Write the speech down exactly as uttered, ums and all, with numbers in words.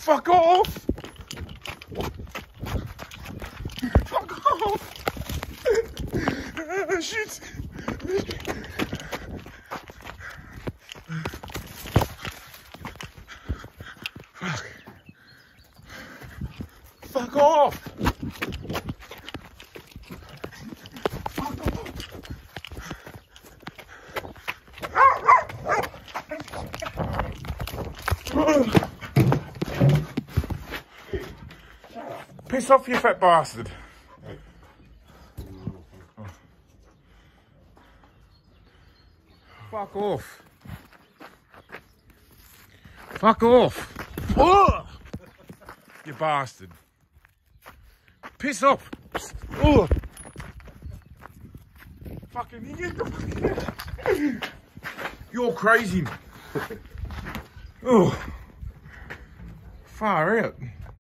Fuck off! Fuck off! Shit! Fuck. Fuck off! Fuck off! Piss off, you fat bastard. Oh. Fuck off. Fuck off. Oh! You bastard. Piss off. Oh! Fucking. You're crazy. Oh. Far out.